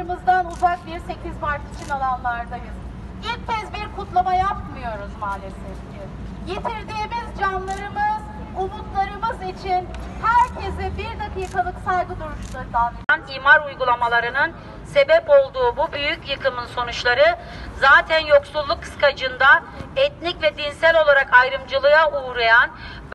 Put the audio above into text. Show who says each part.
Speaker 1: sorunlarımızdan uzak bir 8 Mart için alanlardayız. İlk kez bir kutlama yapmıyoruz maalesef ki. Yitirdiğimiz canlarımız, umutlarımız için herkese 1 dakikalık saygı duruşlarından
Speaker 2: imar uygulamalarının sebep olduğu bu büyük yıkımın sonuçları zaten yoksulluk kıskacında etnik ve dinsel olarak ayrımcılığa uğrayan